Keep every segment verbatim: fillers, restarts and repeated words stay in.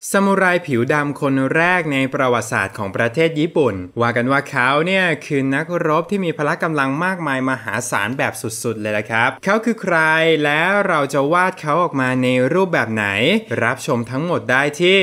ซามูไรผิวดำคนแรกในประวัติศาสตร์ของประเทศญี่ปุ่นว่ากันว่าเขาเนี่ยคือนักรบที่มีพละกำลังมากมายมหาศาลแบบสุดๆเลยละครับเขาคือใครแล้วเราจะวาดเขาออกมาในรูปแบบไหนรับชมทั้งหมดได้ที่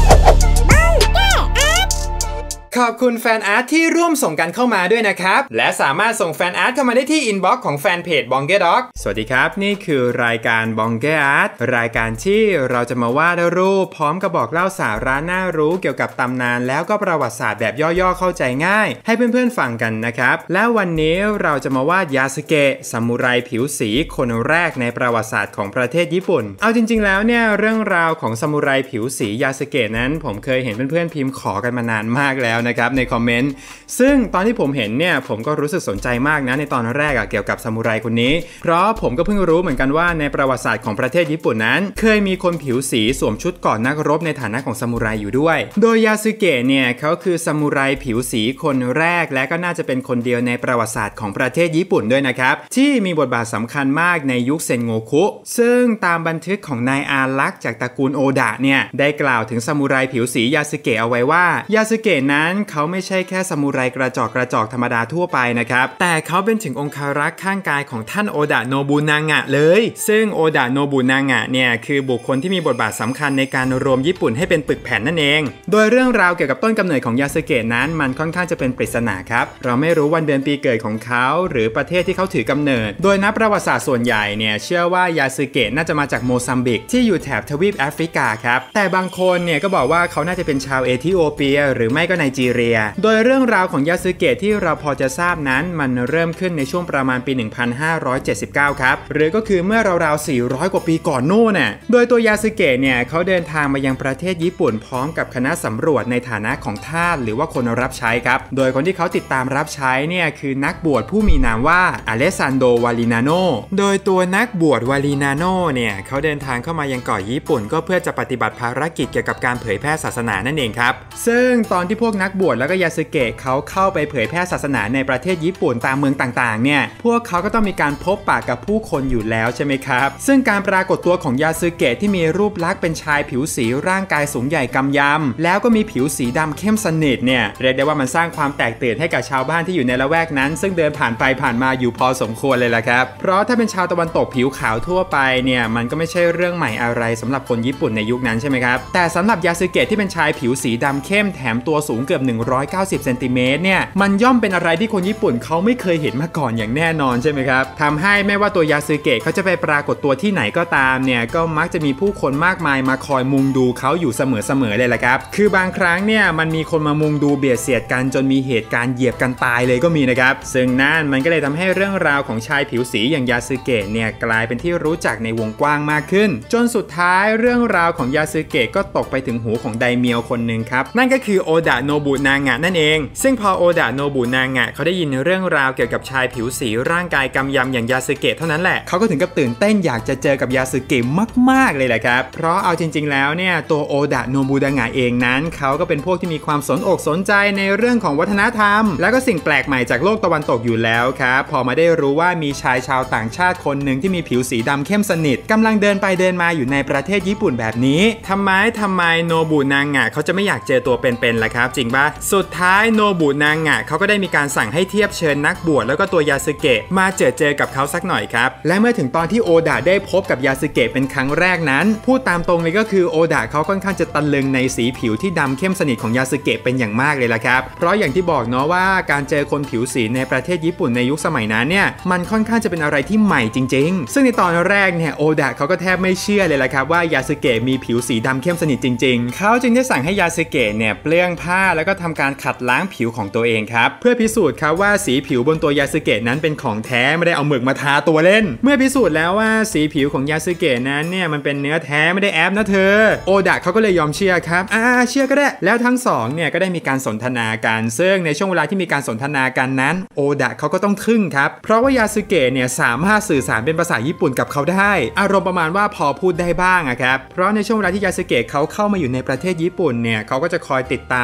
ขอบคุณแฟนอาร์ตที่ร่วมส่งกันเข้ามาด้วยนะครับและสามารถส่งแฟนอาร์ตเข้ามาได้ที่อินบ็อกซ์ของแฟนเพจ Bonge Dog สวัสดีครับนี่คือรายการ Bonge Art รายการที่เราจะมาวาดรูปพร้อมกับบอกเล่าสาระน่ารู้เกี่ยวกับตำนานแล้วก็ประวัติศาสตร์แบบย่อๆเข้าใจง่ายให้เพื่อนๆฟังกันนะครับและวันนี้เราจะมาวาดยาสึเกะซามูไรผิวสีคนแรกในประวัติศาสตร์ของประเทศญี่ปุ่นเอาจริงๆแล้วเนี่ยเรื่องราวของซามูไรผิวสียาสึเกะนั้นผมเคยเห็นเพื่อนๆพิมพ์ขอกันมานานมากแล้วนะครับในคอมเมนต์ซึ่งตอนที่ผมเห็นเนี่ยผมก็รู้สึกสนใจมากนะในตอนแรกอะเกี่ยวกับซามูไรคนนี้เพราะผมก็เพิ่งรู้เหมือนกันว่าในประวัติศาสตร์ของประเทศญี่ปุ่นนั้นเคยมีคนผิวสีสวมชุดก่อนนักรบในฐานะของซามูไรอยู่ด้วยโดยยาสึเกะเนี่ยเขาคือซามูไรผิวสีคนแรกและก็น่าจะเป็นคนเดียวในประวัติศาสตร์ของประเทศญี่ปุ่นด้วยนะครับที่มีบทบาทสำคัญมากในยุคเซนโงคุซึ่งตามบันทึกของนายอารักษ์จากตระกูลโอดะเนี่ยได้กล่าวถึงซามูไรผิวสียาสึเกะเอาไว้ว่ายาสึเกะนั้นเขาไม่ใช่แค่ซามูไรกระจอกกระจอกธรรมดาทั่วไปนะครับแต่เขาเป็นถึงองคารักษ์ข้างกายของท่านโอดะโนบุนางะเลยซึ่งโอดะโนบุนางะเนี่ยคือบุคคลที่มีบทบาทสำคัญในการรวมญี่ปุ่นให้เป็นปึกแผ่นนั่นเองโดยเรื่องราวเกี่ยวกับต้นกำเนิดของยาสึเกะนั้นมันค่อนข้างจะเป็นปริศนาครับเราไม่รู้วันเดือนปีเกิดของเขาหรือประเทศที่เขาถือกำเนิดโดยนักประวัติศาสตร์ส่วนใหญ่เนี่ยเชื่อว่ายาสึเกะน่าจะมาจากโมซัมบิกที่อยู่แถบทวีปแอฟริกาครับแต่บางคนเนี่ยก็บอกว่าเขาน่าจะเป็นชาวเอธิโอเปียหรือไม่ก็ไนจีเรียโดยเรื่องราวของยาสึเกะที่เราพอจะทราบนั้นมันเริ่มขึ้นในช่วงประมาณปี หนึ่งพันห้าร้อยเจ็ดสิบเก้า ครับหรือก็คือเมื่อราวๆ สี่ร้อย กว่าปีก่อนโน่นน่ะโดยตัวยาสึเกะเนี่ยเขาเดินทางมายังประเทศญี่ปุ่นพร้อมกับคณะสำรวจในฐานะของทาสหรือว่าคนรับใช้ครับโดยคนที่เขาติดตามรับใช้เนี่ยคือนักบวชผู้มีนามว่าอเลซานโดวาลินาโนโดยตัวนักบวชวาลินาโนเนี่ยเขาเดินทางเข้ามายังเกาะญี่ปุ่นก็เพื่อจะปฏิบัติภารกิจเกี่ยวกับการเผยแพร่ศาสนานั่นเองครับซึ่งตอนที่พวกนักบวชแล้วก็ยาสึเกะเขาเข้าไปเผยแพร่ศาสนาในประเทศญี่ปุ่นตามเมืองต่างๆเนี่ยพวกเขาก็ต้องมีการพบปะกับผู้คนอยู่แล้วใช่ไหมครับซึ่งการปรากฏตัวของยาสึเกะที่มีรูปลักษณ์เป็นชายผิวสีร่างกายสูงใหญ่กำยำแล้วก็มีผิวสีดำเข้มสนิทเนี่ยเรียกได้ว่ามันสร้างความแตกตื่นให้กับชาวบ้านที่อยู่ในละแวกนั้นซึ่งเดินผ่านไปผ่านมาอยู่พอสมควรเลยล่ะครับเพราะถ้าเป็นชาวตะวันตกผิวขาวทั่วไปเนี่ยมันก็ไม่ใช่เรื่องใหม่อะไรสำหรับคนญี่ปุ่นในยุคนั้นใช่ไหมครับแต่สำหรับยาสึเกะที่เป็นชายผิวสีดำเข้มแถมตัวสูงเกือบหนึ่งร้อยเก้าสิบเซนติเมตรเนี่ยมันย่อมเป็นอะไรที่คนญี่ปุ่นเขาไม่เคยเห็นมาก่อนอย่างแน่นอนใช่ไหมครับทำให้ไม่ว่าตัวยาสึเกะเขาจะไปปรากฏตัวที่ไหนก็ตามเนี่ยก็มักจะมีผู้คนมากมายมาคอยมุงดูเขาอยู่เสมอๆเลยละครับคือบางครั้งเนี่ยมันมีคนมามุงดูเบียดเสียดกันจนมีเหตุการณ์เหยียบกันตายเลยก็มีนะครับซึ่งนั่นมันก็เลยทำให้เรื่องราวของชายผิวสีอย่างยาสึเกะเนี่ยกลายเป็นที่รู้จักในวงกว้างมากขึ้นจนสุดท้ายเรื่องราวของยาสึเกะก็ตกไปถึงหูของไดเมียวคนหนึ่งครับนั่นก็คือโอดะโนบุนางะนั่นเองซึ่งพอโอดะโนบุนางะเขาได้ยินเรื่องราวเกี่ยวกับชายผิวสีร่างกายกำยำอย่างยาสึเกะเท่านั้นแหละเขาก็ถึงกับตื่นเต้นอยากจะเจอกับยาสึเกะมากๆเลยแหละครับเพราะเอาจริงๆแล้วเนี่ยตัวโอดะโนบุนางะเองนั้นเขาก็เป็นพวกที่มีความสนอกสนใจในเรื่องของวัฒนธรรมและก็สิ่งแปลกใหม่จากโลกตะวันตกอยู่แล้วครับพอมาได้รู้ว่ามีชายชาวต่างชาติคนหนึ่งที่มีผิวสีดำเข้มสนิทกำลังเดินไปเดินมาอยู่ในประเทศญี่ปุ่นแบบนี้ทำไมทำไมโนบุนางะเขาจะไม่อยากเจอตัวเป็นๆล่ะครับจริงปะสุดท้ายโนบุนางะเขาก็ได้มีการสั่งให้เทียบเชิญนักบวชแล้วก็ตัวยาสึเกะมาเจอเจอกับเขาสักหน่อยครับและเมื่อถึงตอนที่โอดะได้พบกับยาสึเกะเป็นครั้งแรกนั้นพูดตามตรงเลยก็คือโอดะเขาค่อนข้างจะตะลึงในสีผิวที่ดำเข้มสนิทของยาสึเกะเป็นอย่างมากเลยล่ะครับเพราะอย่างที่บอกเนาะว่าการเจอคนผิวสีในประเทศญี่ปุ่นในยุคสมัยนั้นเนี่ยมันค่อนข้างจะเป็นอะไรที่ใหม่จริงๆซึ่งในตอนแรกเนี่ยโอดะเขาก็แทบไม่เชื่อเลยล่ะครับว่ายาสึเกะมีผิวสีดำเข้มสนิทจริงๆเขาจึงได้สั่งให้ยาสึเกะเนี่ยเปลื้องผ้าแล้วก็ทำการขัดล้างผิวของตัวเองครับเพื่อพิสูจน์ครับว่าสีผิวบนตัวยาสึเกะนั้นเป็นของแท้ไม่ได้เอาหมึกมาทาตัวเล่นเมื่อพิสูจน์แล้วว่าสีผิวของยาสึเกะนั้นเนี่ยมันเป็นเนื้อแท้ไม่ได้แอบนะเธอโอดะเขาก็เลยยอมเชื่อครับอ่าเชื่อก็ได้แล้วทั้งสองเนี่ยก็ได้มีการสนทนากันซึ่งในช่วงเวลาที่มีการสนทนากันนั้นโอดะเขาก็ต้องทึ่งครับเพราะว่ายาสึเกะเนี่ยสามารถสื่อสารเป็นภาษาญี่ปุ่นกับเขาได้อารมณ์ประมาณว่าพอพูดได้บ้างอะครับเพราะในช่วงเวลาที่ยาสึเกะเขาเข้ามาอยู่ในประเทศญี่ปุ่นเนี่ยเขาก็จะคอยติดตามรับใช้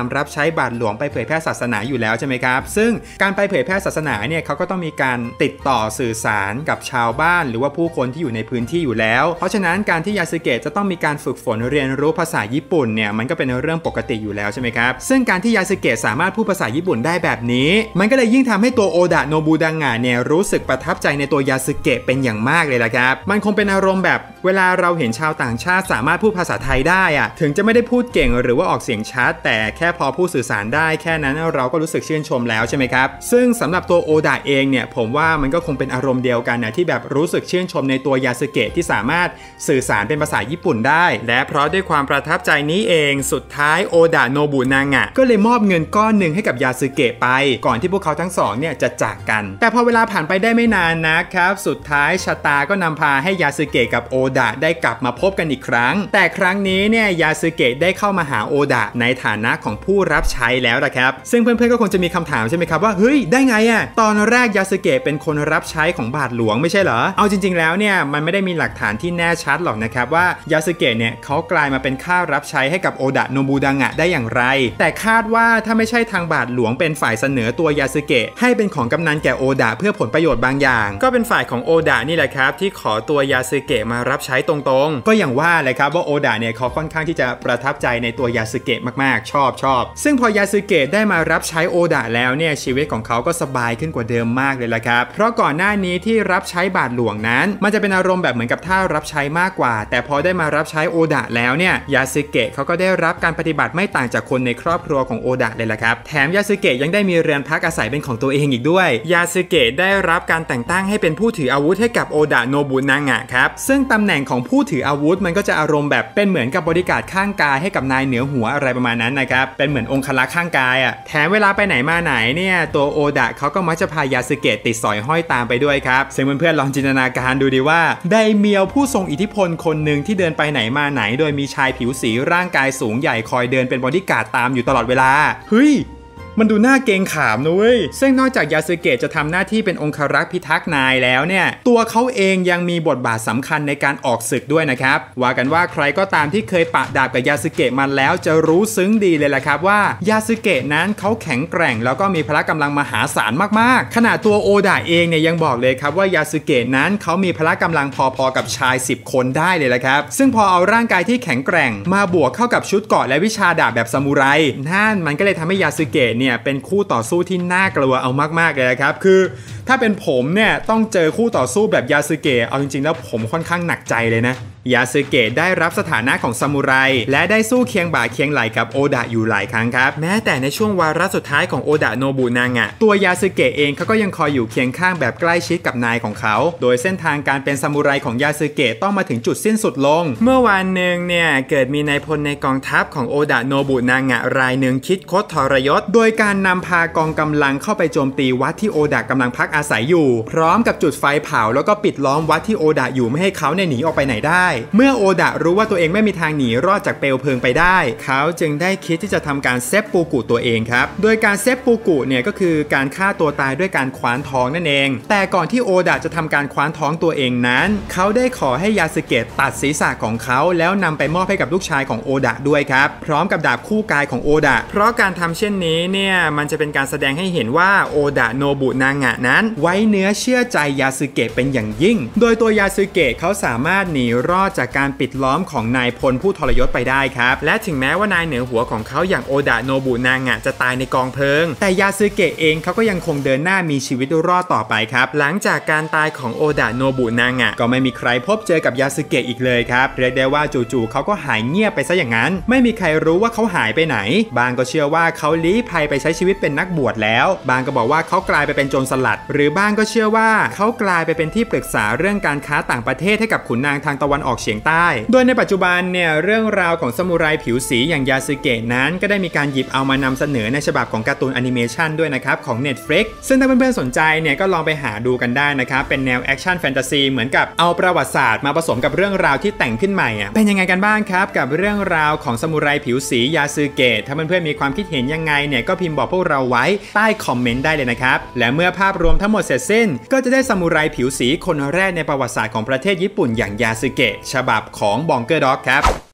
บาทหลวงไปเผยแพร่ศาสนาอยู่แล้วใช่ไหมครับซึ่งการไปเผยแพร่ศาสนาเนี่ยเขาก็ต้องมีการติดต่อสื่อสารกับชาวบ้านหรือว่าผู้คนที่อยู่ในพื้นที่อยู่แล้วเพราะฉะนั้นการที่ยาสึเกะจะต้องมีการฝึกฝนเรียนรู้ภาษาญี่ปุ่นเนี่ยมันก็เป็นเรื่องปกติอยู่แล้วใช่ไหมครับซึ่งการที่ยาสึเกะสามารถพูดภาษาญี่ปุ่นได้แบบนี้มันก็เลยยิ่งทำให้ตัวโอดะโนบุดังะเนี่ยรู้สึกประทับใจในตัวยาสึเกะเป็นอย่างมากเลยล่ะครับมันคงเป็นอารมณ์แบบเวลาเราเห็นชาวต่างชาติสามารถพูดภาษาไทยได้อะถึงจะไม่ได้พูดเก่งหรือว่าออกเสียงชัดแต่แค่พอพูดสื่อสารได้แค่นั้นเราก็รู้สึกชื่นชมแล้วใช่ไหมครับซึ่งสำหรับตัวโอดะเองเนี่ยผมว่ามันก็คงเป็นอารมณ์เดียวกันนะที่แบบรู้สึกชื่นชมในตัวยาสึเกะที่สามารถสื่อสารเป็นภาษาญี่ปุ่นได้และเพราะด้วยความประทับใจนี้เองสุดท้ายโอดะโนบุนางะก็เลยมอบเงินก้อนหนึ่งให้กับยาสึเกะไปก่อนที่พวกเขาทั้งสองเนี่ยจะจากกันแต่พอเวลาผ่านไปได้ไม่นานนะครับสุดท้ายชะตาก็นำพาให้ยาสึเกะกับโอดะได้กลับมาพบกันอีกครั้งแต่ครั้งนี้เนี่ยยาสึเกะได้เข้ามาหาโอดะในฐานะของผู้รับใช้แล้วนะครับซึ่งเพื่อนๆก็คงจะมีคำถามใช่ไหมครับว่าเฮ้ยได้ไงอะตอนแรกยาสึเกะเป็นคนรับใช้ของบาทหลวงไม่ใช่เหรอเอาจริงๆแล้วเนี่ยมันไม่ได้มีหลักฐานที่แน่ชัดหรอกนะครับว่ายาสึเกะเนี่ยเขากลายมาเป็นข้ารับใช้ให้กับโอดะโนบุดังะได้อย่างไรแต่คาดว่าถ้าไม่ใช่ทางบาทหลวงเป็นฝ่ายเสนอตัวยาสึเกะให้เป็นของกำนันแก่โอดะเพื่อผลประโยชน์บางอย่างก็เป็นฝ่ายของโอดะนี่แหละครับที่ขอตัวยาสึเกะมารับใช้ตรงๆก็อย่างว่าเลยครับว่าโอดะเนี่ยเขาค่อนข้างที่จะประทับใจในตัวยาสึเกะมากๆชอบชอบซึ่งพอยาสึเกะได้มารับใช้โอดะแล้วเนี่ยชีวิตของเขาก็สบายขึ้นกว่าเดิมมากเลยละครับเพราะก่อนหน้านี้ที่รับใช้บาทหลวงนั้นมันจะเป็นอารมณ์แบบเหมือนกับท่ารับใช้มากกว่าแต่พอได้มารับใช้โอดะแล้วเนี่ยยาสึเกะเขาก็ได้รับการปฏิบัติไม่ต่างจากคนในครอบครัวของโอดะเลยละครับแถมยาสึเกะยังได้มีเรือนพักอาศัยเป็นของตัวเองอีกด้วยยาสึเกะได้รับการแต่งตั้งให้เป็นผู้ถืออาวุธให้กับโอดะโนบุนางะครับซึ่งตำแหน่งของผู้ถืออาวุธมันก็จะอารมณ์แบบเป็นเหมือนกับบริการข้างกายให้กับนายเหนือหัวอะไรประมาณนั้นนะครับเป็นเหมือนองครักษ์ข้างกายอ่ะแถมเวลาไปไหนมาไหนเนี่ยตัวโอดะเขาก็มักจะพายาสึเกะติดสอยห้อยตามไปด้วยครับซึ่งเพื่อนๆลองจินตนาการดูดีว่าไดเมียวผู้ทรงอิทธิพลคนหนึ่งที่เดินไปไหนมาไหนโดยมีชายผิวสีร่างกายสูงใหญ่คอยเดินเป็นบอดี้การ์ดตามอยู่ตลอดเวลาเฮ้ยมันดูน่าเกรงขามนะเว้ยซึ่งนอกจากยาสึเกะจะทำหน้าที่เป็นองครักษ์พิทักษ์นายแล้วเนี่ยตัวเขาเองยังมีบทบาทสำคัญในการออกศึกด้วยนะครับว่ากันว่าใครก็ตามที่เคยปะดาบกับยาสึเกะมาแล้วจะรู้ซึ้งดีเลยแหละครับว่ายาสึเกะนั้นเขาแข็งแกร่งแล้วก็มีพละกำลังมหาศาลมากๆขณะตัวโอดะเองเนี่ยยังบอกเลยครับว่ายาสึเกะนั้นเขามีพละกำลังพอๆกับชายสิบคนได้เลยแหละครับซึ่งพอเอาร่างกายที่แข็งแกร่งมาบวกเข้ากับชุดเกราะและวิชาดาบแบบซามูไรนั่นมันก็เลยทำให้ยาสึเกะเนี่ยเป็นคู่ต่อสู้ที่น่ากลัวเอามากๆเลยนะครับคือถ้าเป็นผมเนี่ยต้องเจอคู่ต่อสู้แบบยาสึเกะเอาจริงๆแล้วผมค่อนข้างหนักใจเลยนะยาสึเกะได้รับสถานะของซามูไรและได้สู้เคียงบ่าเคียงไหล่กับโอดะอยู่หลายครั้งครับแม้แต่ในช่วงวาระสุดท้ายของโอดะโนบุนางะตัวยาสึเกะเองเขาก็ยังคอยอยู่เคียงข้างแบบใกล้ชิดกับนายของเขาโดยเส้นทางการเป็นซามูไรของยาสึเกะต้องมาถึงจุดสิ้นสุดลงเมื่อวันหนึ่งเนี่ยเกิดมีนายพลในกองทัพของโอดะโนบุนางะรายหนึ่งคิดคดทรยศโดยการนำพากองกำลังเข้าไปโจมตีวัดที่โอดะกำลังพักอาศัยอยู่พร้อมกับจุดไฟเผาแล้วก็ปิดล้อมวัดที่โอดะอยู่ไม่ให้เขาเนี่ยหนีออกไปไหนได้เมื่อโอดะรู้ว่าตัวเองไม่มีทางหนีรอดจากเปลวเพลิงไปได้เขาจึงได้คิดที่จะทำการเซฟปูกุตัวเองครับโดยการเซฟปูกุเนี่ยก็คือการฆ่าตัวตายด้วยการคว้านท้องนั่นเองแต่ก่อนที่โอดะจะทำการคว้านท้องตัวเองนั้นเขาได้ขอให้ยาสึเกะตัดศีรษะของเขาแล้วนำไปมอบให้กับลูกชายของโอดะด้วยครับพร้อมกับดาบคู่กายของโอดะเพราะการทำเช่นนี้เนี่ยมันจะเป็นการแสดงให้เห็นว่าโอดะโนบุนางะนั้นไว้เนื้อเชื่อใจยาสึเกะเป็นอย่างยิ่งโดยตัวยาสึเกะเขาสามารถหนีรอดจากการปิดล้อมของนายพลผู้ทรยศไปได้ครับและถึงแม้ว่านายเหนือหัวของเขาอย่างโอดะโนบุนางะจะตายในกองเพลิงแต่ยาสึเกะเองเขาก็ยังคงเดินหน้ามีชีวิตรอดต่อไปครับหลังจากการตายของโอดะโนบุนางะก็ไม่มีใครพบเจอกับยาสึเกะอีกเลยครับเรียกได้ว่าจู่ๆเขาก็หายเงียบไปซะอย่างนั้นไม่มีใครรู้ว่าเขาหายไปไหนบางก็เชื่อว่าเขาลี้ภัยไปใช้ชีวิตเป็นนักบวชแล้วบางก็บอกว่าเขากลายไปเป็นโจรสลัดหรือบางก็เชื่อว่าเขากลายไปเป็นที่ปรึกษาเรื่องการค้าต่างประเทศให้กับขุนนางทางตะวันออกเฉียงใต้โดยในปัจจุบันเนี่ยเรื่องราวของซามูไรผิวสีอย่างยาสึเกะนั้นก็ได้มีการหยิบเอามานำเสนอในฉบับของการ์ตูนแอนิเมชันด้วยนะครับของ Netflix ซึ่งถ้าเพื่อนๆสนใจเนี่ยก็ลองไปหาดูกันได้นะครับเป็นแนวแอคชั่นแฟนตาซีเหมือนกับเอาประวัติศาสตร์มาผสมกับเรื่องราวที่แต่งขึ้นใหม่อ่ะเป็นยังไงกันบ้างครับกับเรื่องราวของซามูไรผิวสียาสึเกะถ้าเพื่อนๆมีความคิดเห็นยังไงเนี่ยก็พิมพ์บอกพวกเราไว้ใต้คอมเมนต์ได้เลยนะครับและเมื่อภาพรวมทั้งหมดเสร็จสิ้นก็จะได้ซามูไรผิวสีคนแรกในประวัติศาสตร์ของประเทศญี่ปุ่นอย่างยาสึเกะฉบับของบองเกอร์ด็อกครับ